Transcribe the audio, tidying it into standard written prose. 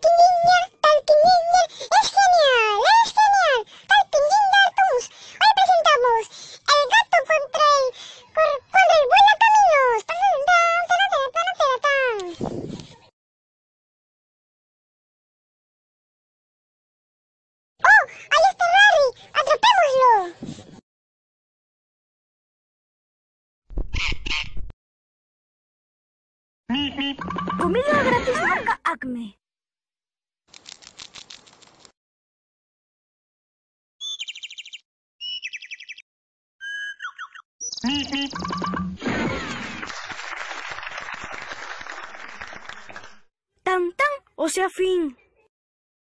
talquiniña, es genial, es genial. Talquiniña, toons. Hoy presentamos el gato contra el vuelacaminos. ¡Oh! ¡Ahí está Larry! ¡Atrapémoslo! Comida gratis marca Acme. Tan tan, o sea fin.